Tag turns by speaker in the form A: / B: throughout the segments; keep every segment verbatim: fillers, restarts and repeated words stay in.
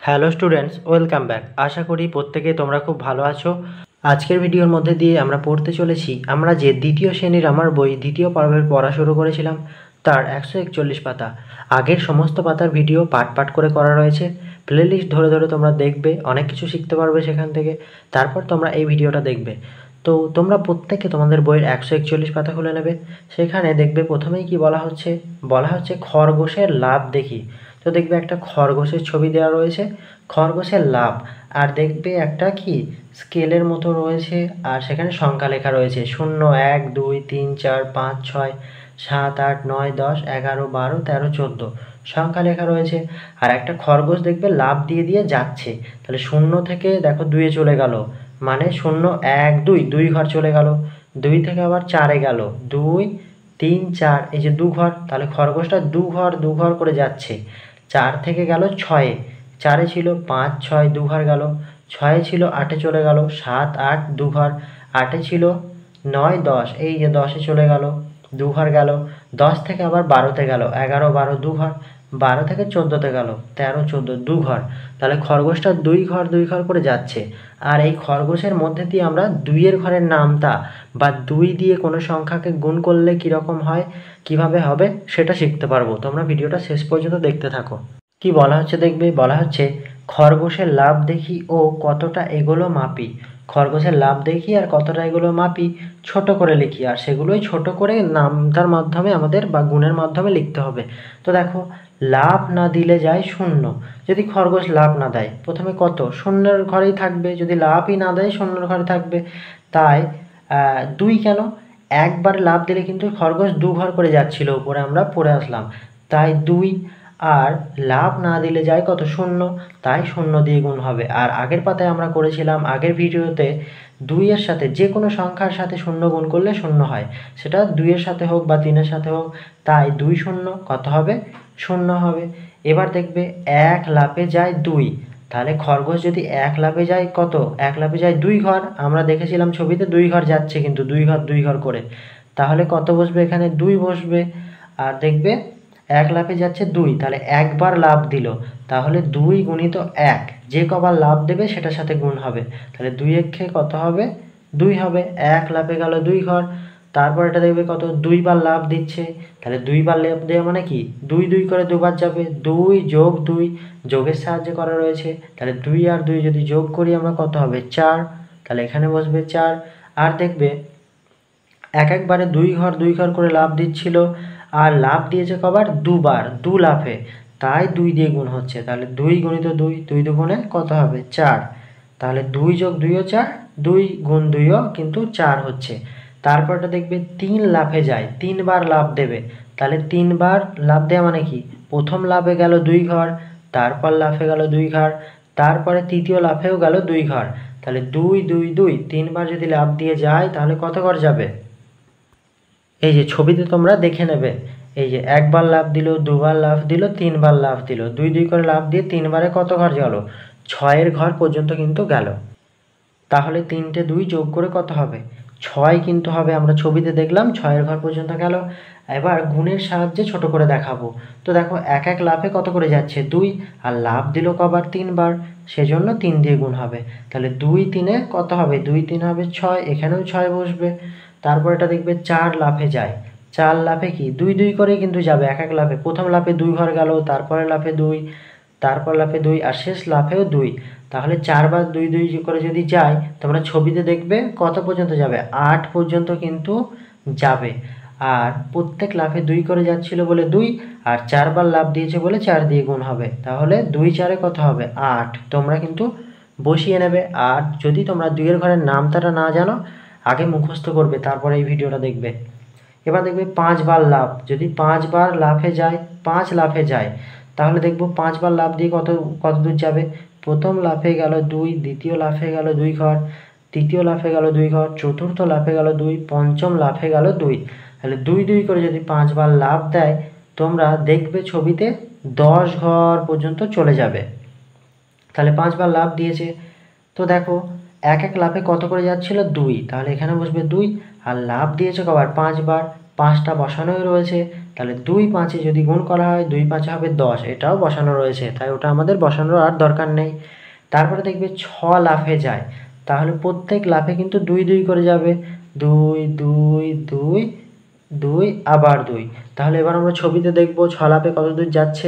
A: Hello students, welcome back. আশা করি প্রত্যেকে তোমরা খুব ভালো আছো। আজকের ভিডিওর মধ্যে দিয়ে আমরা পড়তে চলেছি আমরা যে দ্বিতীয় শ্রেণীর আমার বই দ্বিতীয় পর্বের পড়া শুরু করেছিলাম তার একশো একচল্লিশ পাতা। আগের সমস্ত পাতার ভিডিও পার্ট পার্ট করে করা রয়েছে। প্লেলিস্ট ধরে ধরে তোমরা দেখবে, অনেক কিছু শিখতে পারবে সেখান থেকে। তারপর তোমরা এই ভিডিওটা দেখবে। তো তোমরা প্রত্যেকে তোমাদের বইয়ের একশো একচল্লিশ পাতা খুলে নেবে। সেখানে দেখবে প্রথমেই কি বলা হচ্ছে, বলা হচ্ছে খরগোশের লাভ দেখি। তো দেখবে একটা খরগোশের ছবি দেওয়া রয়েছে, খরগোশের লাভ। আর দেখবে একটা কি স্কেলের মতো রয়েছে, আর সেখানে সংখ্যা লেখা রয়েছে শূন্য, এক, দুই, তিন, চার, পাঁচ, ছয়, সাত, আট, নয়, দশ, এগারো, বারো, তেরো, চোদ্দো সংখ্যা লেখা রয়েছে। আর একটা খরগোশ দেখবে লাভ দিয়ে দিয়ে যাচ্ছে। তাহলে শূন্য থেকে দেখো দুইয়ে চলে গেল, মানে শূন্য, এক, দুই, দুই ঘর চলে গেল। দুই থেকে আবার চারে গেল, দুই, তিন, চার, এই যে দু ঘর, তাহলে খরগোশটা দু ঘর দু ঘর করে যাচ্ছে। চার থেকে গেল ছয়ে, চারে ছিল পাঁচ, ছয়, দু ঘর গেল। ছয়ে ছিল আটে চলে গেল, সাত, আট, দু ঘর। আটে ছিল নয়, দশ, এই যে দশে চলে গেল, দু ঘর গেল। দশ থেকে আবার বারোতে গেল, এগারো, বারো, দু ঘর। বারো থেকে চোদ্দোতে গেল, তেরো, চোদ্দো, দু ঘর। তাহলে খরগোশটা দুই ঘর দুই ঘর করে যাচ্ছে। আর এই খরগোশের মধ্যে দিয়ে আমরা দুইয়ের ঘরের নামটা বা দুই দিয়ে কোনো সংখ্যাকে গুণ করলে কীরকম হয়, কিভাবে হবে সেটা শিখতে পারবো। তোমরা ভিডিওটা শেষ পর্যন্ত দেখতে থাকো। কি বলা হচ্ছে দেখবে, বলা হচ্ছে খরগোশের লাভ দেখি ও কতটা এগোলো মাপি। খরগোশের লাভ দেখি আর কতটা এগোলো মাপি ছোট করে লিখি, আর সেগুলোই ছোট করে নামতার মাধ্যমে আমাদের বা গুণের মাধ্যমে লিখতে হবে। তো দেখো, লাভ না দিলে যায় শূন্য। যদি খরগোশ লাভ না দেয় প্রথমে কত, শূন্যের ঘরেই থাকবে। যদি লাভই না দেয় শূন্যের ঘরে থাকবে। তাই দুই কেন, একবার লাভ দিলে কিন্তু খরগোশ দু ঘর করে যাচ্ছিল, উপরে আমরা পড়ে আসলাম। তাই দুই। আর লাভ না দিলে যায় কত, শূন্য, তাই শূন্য দিয়ে গুণ হবে। আর আগের পাতায় আমরা করেছিলাম, আগের ভিডিওতে দুইয়ের সাথে যে কোনো সংখ্যার সাথে শূন্য গুণ করলে শূন্য হয়, সেটা দুইয়ের সাথে হোক বা তিনের সাথে হোক। তাই দুই শূন্য কত হবে, শূন্য হবে। এবার দেখবে এক লাফে যায় দুই। তাহলে খরগোশ যদি এক লাফে যায় কত, এক লাফে যায় দুই ঘর। আমরা দেখেছিলাম ছবিতে দুই ঘর যাচ্ছে, কিন্তু দুই ঘর দুই ঘর করে। তাহলে কত বসবে এখানে, দুই বসবে। আর দেখবে এক লাফে যাচ্ছে দুই, তাহলে একবার লাভ দিল, তাহলে দুই গুণিত এক, যে কবার লাভ দেবে সেটার সাথে গুণ হবে। তাহলে দুই একে কত হবে, দুই হবে। এক লাফে গেল দুই ঘর। তারপর এটা দেখবে কত, দুইবার লাভ দিচ্ছে। তাহলে দুইবার লাভ দেওয়া মানে কি, দুই দুই করে দুবার যাবে। দুই যোগ দুই, যোগের সাহায্যে করা রয়েছে। তাহলে দুই আর দুই যদি যোগ করি আমরা কত হবে, চার। তাহলে এখানে বসবে চার। আর দেখবে এক একবারে দুই ঘর দুই ঘর করে লাভ দিচ্ছিল, আর লাভ দিয়েছে কবার, দুবার, দু লাফে। তাই দুই দিয়ে গুণ হচ্ছে। তাহলে দুই গুণিত দুই, দুই দুগুণে কত হবে, চার। তাহলে দুই যোগ দুইও চার, দুই গুণ দুইও কিন্তু চার হচ্ছে। তারপরটা দেখবে তিন লাফে যায়, তিনবার লাভ দেবে। তাহলে তিনবার লাভ দেওয়া মানে কি, প্রথম লাফে গেল দুই ঘর, তারপর লাফে গেল দুই ঘর, তারপরে তৃতীয় লাফেও গেল দুই ঘর। তাহলে দুই দুই দুই, তিনবার যদি লাভ দিয়ে যায় তাহলে কত ঘর যাবে, এই যে ছবিতে তোমরা দেখে নেবে। এই যে একবার লাভ দিল, দুবার লাভ দিল, তিনবার লাভ দিল, দুই দুই করে লাভ দিয়ে তিনবারে কত ঘর গেল, ছয়ের ঘর পর্যন্ত কিন্তু গেল। তাহলে তিনটে দুই যোগ করে কত হবে, ছয় কিন্তু হবে। আমরা ছবিতে দেখলাম ছয়ের ঘর পর্যন্ত গেল। এবার গুণের সাহায্যে ছোট করে দেখাবো। তো দেখো এক এক লাফে কত করে যাচ্ছে, দুই, আর লাভ দিল কবার, তিনবার, সেজন্য তিন দিয়ে গুণ হবে। তাহলে দুই তিনে কত হবে, দুই তিন হবে ছয়, এখানেও ছয় বসবে। তারপর এটা দেখবে চার লাফে যায়। চার লাফে কি, দুই দুই করেই কিন্তু যাবে এক এক লাফে। প্রথম লাফে দুই ঘর গেল, তারপরে লাফে দুই, তারপর লাফে দুই, আর শেষ লাফেও দুই। তাহলে চারবার দুই দুই করে যদি যায়, তোমরা ছবিতে দেখবে কত পর্যন্ত যাবে, আট পর্যন্ত কিন্তু যাবে। আর প্রত্যেক লাফে দুই করে যাচ্ছিল বলে দুই, আর চারবার লাফ দিয়েছে বলে চার দিয়ে গুণ হবে। তাহলে দুই চারে কত হবে, আট। তোমরা কিন্তু বসিয়ে নেবে। আর যদি তোমরা দুইয়ের ঘরের নামতাটা না জানো, আগে মুখস্থ করবে, তারপরে এই ভিডিওটা দেখবে। এবার দেখবে পাঁচবার লাফ, যদি পাঁচবার লাফে যায়, পাঁচ লাফে যায়, তাহলে দেখবো পাঁচবার লাফ দিয়ে কত কত দূর যাবে, প্রথম লাফে গেল দুই, দ্বিতীয় লাফে গেল দুই ঘর, তৃতীয় লাফে গেল দুই ঘর, চতুর্থ লাফে গেল দুই, পঞ্চম লাফে গেল দুই। তাহলে দুই দুই করে যদি পাঁচবার লাফ দেয়, তোমরা দেখবে ছবিতে দশ ঘর পর্যন্ত চলে যাবে। তাহলে পাঁচবার লাফ দিয়েছে। তো দেখো এক এক লাফে কত করে যাচ্ছিল, দুই, তাহলে এখানে বসবে দুই। আর লাফ দিয়েছে কবার, পাঁচবার, পাঁচটা বসানোই রয়েছে, তাহলে দুই পাঁচে যদি গুণ করা হয় দুই পাঁচে হবে দশ, এটাও বসানো রয়েছে, তাই ওটা আমাদের বসানোর আর দরকার নেই। তারপরে দেখবে ছ লাফে যায়, তাহলে প্রত্যেক লাফে কিন্তু দুই দুই করে যাবে, দুই দুই দুই দুই আবার দুই। তাহলে এবার আমরা ছবিতে দেখব ছ লাফে কত দূর যাচ্ছে।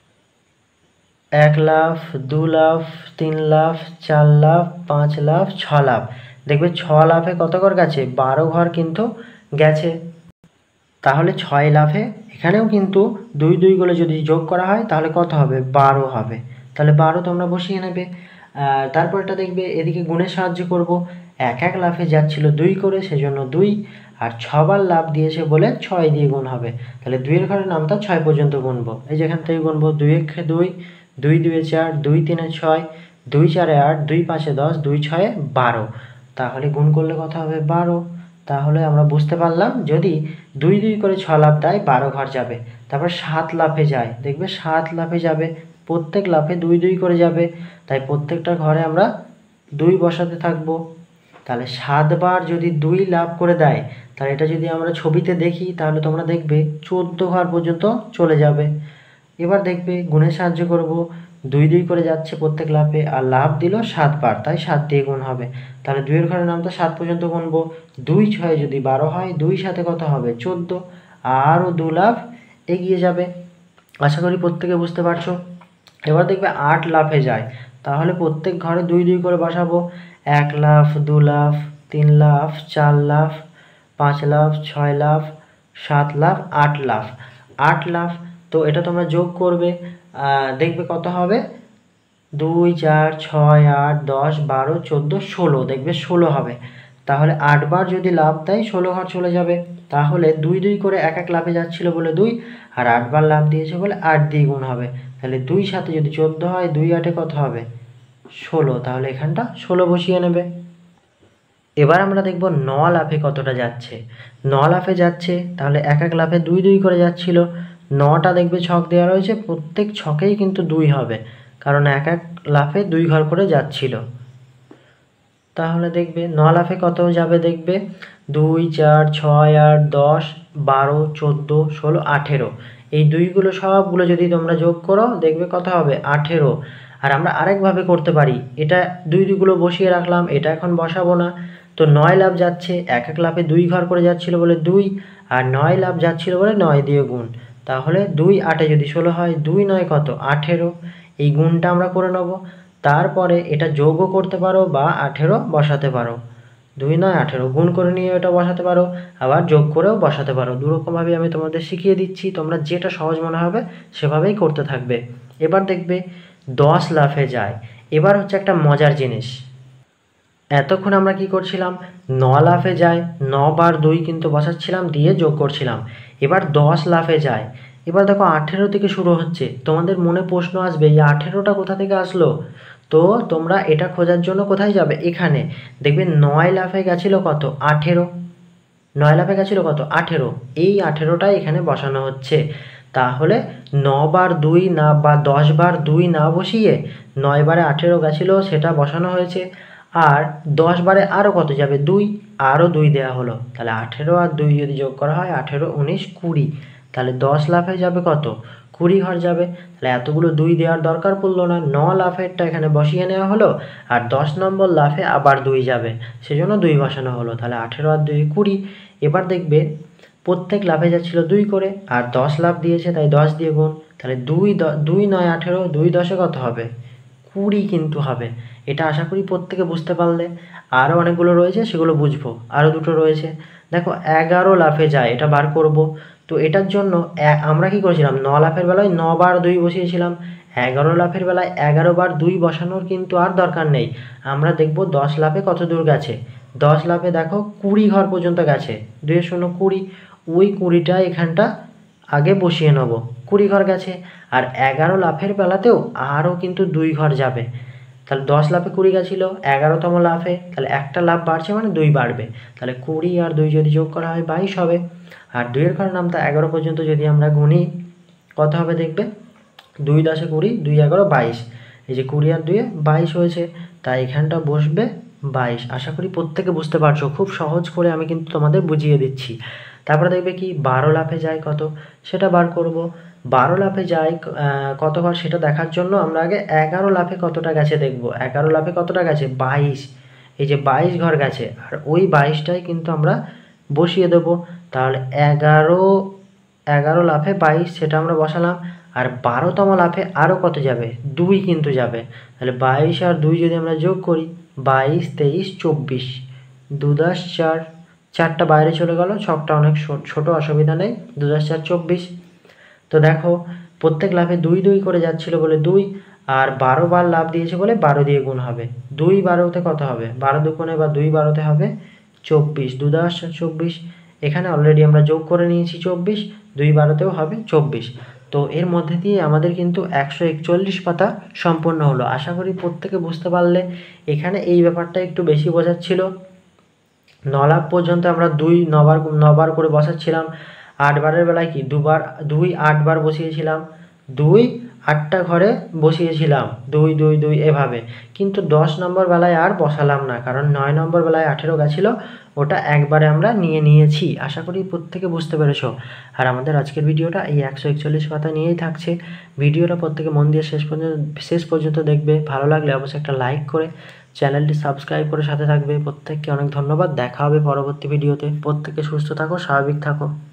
A: এক লাফ, দু লাফ, তিন লাফ, চার লাফ, পাঁচ লাফ, ছ লাফ। দেখবে ছ লাফে কত ঘর গেছে, বারো ঘর কিন্তু গেছে। তাহলে ছয় লাফে এখানেও কিন্তু দুই দুই করে যদি যোগ করা হয় তাহলে কত হবে, বারো হবে। তাহলে বারো তোমরা বসিয়ে নেবে। তারপরটা দেখবে এদিকে গুণের সাহায্য করব, এক এক লাফে যাচ্ছিল দুই করে, সেজন্য দুই, আর ছবার লাফ দিয়েছে বলে ছয় দিয়ে গুণ হবে। তাহলে দুইয়ের ঘরের নামটা ছয় পর্যন্ত গুনবো। এই যেখান থেকে গুনবো, দুই একে দুই, দুই দুয়ে চার, দুই তিনে ছয়, দুই চারে আট, দুই পাঁচে দশ, দুই ছয়ে বারো। তাহলে গুণ করলে কত হবে, বারো। তাহলে আমরা বুঝতে পারলাম যদি দুই দুই করে ছ লাফ দেয় বারো ঘর যাবে। তারপর সাত লাফে যায়, দেখবে সাত লাফে যাবে, প্রত্যেক লাফে দুই দুই করে যাবে, তাই প্রত্যেকটা ঘরে আমরা দুই বসাতে থাকবো। তাহলে সাতবার যদি দুই লাফ করে দেয়, তাহলে এটা যদি আমরা ছবিতে দেখি তাহলে তোমরা দেখবে চোদ্দো ঘর পর্যন্ত চলে যাবে। এবার দেখবে গুণের সাহায্য করব, দুই দুই করে যাচ্ছে প্রত্যেক লাফে, আর লাফ দিল সাতবার, তাই সাত দিয়ে গুণ হবে। তাহলে দুইয়ের ঘরের নামটা সাত পর্যন্ত গুনবো। দুই ছয় যদি বারো হয়, দুই সাথে কত হবে, চোদ্দো, আরও দু লাফ এগিয়ে যাবে। আশা করি প্রত্যেকে বুঝতে পারছো। এবার দেখবে আট লাফে যায়, তাহলে প্রত্যেক ঘরে দুই দুই করে বসাবো। এক লাফ, দু লাফ, তিন লাফ, চার লাফ, পাঁচ লাফ, ছয় লাফ, সাত লাফ, আট লাফ। আট লাফ তো এটা তোমরা যোগ করবে, দেখবে কত হবে, দুই চার ছয় আট দশ বারো চোদ্দো ষোলো, দেখবে ষোলো হবে। তাহলে আটবার যদি লাফ দেয় ষোলো ঘর চলে যাবে। তাহলে দুই দুই করে এক এক লাফে যাচ্ছিল বলে দুই, আর আটবার লাফ দিয়েছে বলে আট দিয়ে গুণ হবে। তাহলে দুই সাথে যদি চোদ্দো হয়, দুই আটে কত হবে, ষোলো। তাহলে এখানটা ষোলো বসিয়ে নেবে। এবার আমরা দেখব ন লাফে কতটা যাচ্ছে। ন লাফে যাচ্ছে, তাহলে এক এক লাফে দুই দুই করে যাচ্ছিল, নটা দেখবে ছক দেওয়া রয়েছে, প্রত্যেক ছকেই কিন্তু দুই হবে, কারণ এক এক লাফে দুই ঘর করে যাচ্ছিল। তাহলে দেখবে ন লাফে কত যাবে, দেখবে দুই চার ছয় আট দশ বারো চোদ্দো ষোলো আঠেরো, এই দুইগুলো সবগুলো যদি তোমরা যোগ করো দেখবে কত হবে, আঠেরো। আর আমরা আরেকভাবে করতে পারি, এটা দুই দুইগুলো বসিয়ে রাখলাম, এটা এখন বসাবো না। তো নয় লাফ যাচ্ছে, এক এক লাফে দুই ঘর করে যাচ্ছিল বলে দুই, আর নয় লাফ যাচ্ছিল বলে নয় দিয়ে গুণ। তাহলে দুই আটে যদি ষোলো হয়, দুই নয় কত, আঠেরো। এই গুণটা আমরা করে নেব। তারপরে এটা যোগও করতে পারো বা আঠেরো বসাতে পারো, দুই নয় আঠেরো গুণ করে নিয়ে এটা বসাতে পারো, আবার যোগ করেও বসাতে পারো। দুরকমভাবে আমি তোমাদের শিখিয়ে দিচ্ছি, তোমরা যেটা সহজ মনে হবে সেভাবেই করতে থাকবে। এবার দেখবে দশ লাফে যায়। এবার হচ্ছে একটা মজার জিনিস, এতক্ষণ আমরা কি করছিলাম, ন লাফে যায়, ন বার দুই কিন্তু বসাচ্ছিলাম দিয়ে যোগ করছিলাম। এবার দশ লাফে যায়, এবার দেখো আঠেরো থেকে শুরু হচ্ছে। তোমাদের মনে প্রশ্ন আসবে এই আঠেরোটা কোথা থেকে আসলো, তো তোমরা এটা খোঁজার জন্য কোথায় যাবে, এখানে দেখবে নয় লাফে গেছিলো কত, আঠেরো। নয় লাফে গেছিলো কত, আঠেরো। এই আঠেরোটাই এখানে বসানো হচ্ছে। তাহলে ন বার দুই না বা দশ বার দুই না বসিয়ে নয় বারে আঠেরো গেছিলো সেটা বসানো হয়েছে। আর দশ বারে আরও কত যাবে, দুই, আরও দুই দেওয়া হলো। তাহলে আঠেরো আর দুই যদি যোগ করা হয়, আঠেরো উনিশ কুড়ি। তাহলে দশ লাফে যাবে কত, কুড়ি ঘর যাবে। তাহলে এতগুলো দুই দেওয়ার দরকার পড়লো না, ন লাফেরটা এখানে বসিয়ে নেওয়া হলো, আর দশ নম্বর লাফে আবার দুই যাবে, সেজন্য দুই বসানো হলো। তাহলে আঠেরো আর দুই কুড়ি। এবার দেখবে প্রত্যেক লাফে যাচ্ছিল দুই করে, আর দশ লাফ দিয়েছে তাই দশ দিয়ে গুণ। তাহলে দুই দুই নয় আঠেরো, দুই দশে কত হবে, কুড়ি কিন্তু হবে। এটা আশা করি প্রত্যেকে বুঝতে পারলে। আরও অনেকগুলো রয়েছে সেগুলো বুঝবো, আরও দুটো রয়েছে। দেখো এগারো লাফে যায়, এটা বার করব। তো এটার জন্য আমরা কি করেছিলাম, ন লাফের বেলায় ন বার দুই বসিয়েছিলাম, এগারো লাফের বেলায় এগারো বার দুই বসানোর কিন্তু আর দরকার নেই। আমরা দেখব দশ লাফে কত দূর গেছে। দশ লাফে দেখো কুড়ি ঘর পর্যন্ত গেছে, দুই শূন্য কুড়ি, ওই কুড়িটা এখানটা আগে বসিয়ে নেব, কুড়ি ঘর গেছে। আর এগারো লাফের বেলাতেও আরও কিন্তু দুই ঘর যাবে। তাহলে দশ লাফে কুড়ি গেছিলো, এগারোতম লাফে তাহলে একটা লাফ বাড়ছে মানে দুই বাড়বে। তাহলে কুড়ি আর দুই যদি যোগ করা হয় বাইশ হবে। আর দুইয়ের ঘরের নামটা এগারো পর্যন্ত যদি আমরা গুনি কত হবে, দেখবে দুই দশে কুড়ি, দুই এগারো বাইশ। এই যে কুড়ি আর দুইয়ে বাইশ হয়েছে, তাই এখানটা বসবে বাইশ। আশা করি প্রত্যেকে বুঝতে পারছো, খুব সহজ করে আমি কিন্তু তোমাদের বুঝিয়ে দিচ্ছি। তারপরে দেখবে কি বারো লাফে যায় কত, সেটা বার করব। বারো লাফে যায় কতবার সেটা দেখার জন্য আমরা আগে এগারো লাফে কতটা গেছে দেখব। এগারো লাফে কতটা গেছে, বাইশ। এই যে বাইশ ঘর গেছে, আর ওই বাইশটাই কিন্তু আমরা বসিয়ে দেব। তাহলে এগারো এগারো লাফে বাইশ সেটা আমরা বসালাম। আর বারোতম লাফে আরও কত যাবে, দুই কিন্তু যাবে। তাহলে বাইশ আর দুই যদি আমরা যোগ করি, বাইশ তেইশ চব্বিশ, দু দশ চার, চারটা বাইরে চলে গেল, ছকটা অনেক ছোট, অসুবিধা নেই, দু দশ চার চব্বিশ। তো দেখো প্রত্যেক লাফে দুই দুই করে যাচ্ছিল বলে দুই, আর বারো বার লাফ দিয়েছে বলে বারো দিয়ে গুণ হবে। দুই বারোতে কত হবে, বারো দুগুণে বা দুই বারোতে হবে চব্বিশ, দু দশ চব্বিশ। এখানে অলরেডি আমরা যোগ করে নিয়েছি চব্বিশ, দুই বারোতেও হবে চব্বিশ। তো এর মধ্যে দিয়ে আমাদের কিন্তু একশো একচল্লিশ পাতা সম্পন্ন হলো। আশা করি প্রত্যেকে বুঝতে পারলে। এখানে এই ব্যাপারটা একটু বেশি বোঝাচ্ছিল। ন লাফ পর্যন্ত আমরা দুই নবার নবার করে বসাচ্ছিলাম। আটবারের বেলায় কি দুবার, দুই আটবার বসিয়েছিলাম, দুই আটটা ঘরে বসিয়েছিলাম, দুই দুই দুই এভাবে। কিন্তু দশ নম্বর বেলায় আর বসালাম না, কারণ নয় নম্বর বেলায় আঠেরো গেছিলো, ওটা একবারে আমরা নিয়ে নিয়েছি। আশা করি প্রত্যেকে বুঝতে পেরেছো। আর আমাদের আজকের ভিডিওটা এই একশো একচল্লিশ পাতা নিয়েই থাকছে। ভিডিওটা প্রত্যেকে মন দিয়ে শেষ পর্যন্ত শেষ পর্যন্ত দেখবে। ভালো লাগলে অবশ্যই একটা লাইক করে চ্যানেলটি সাবস্ক্রাইব করে সাথে থাকবে। প্রত্যেককে অনেক ধন্যবাদ। দেখা হবে পরবর্তী ভিডিওতে। প্রত্যেকে সুস্থ থাকো, স্বাভাবিক থাকো।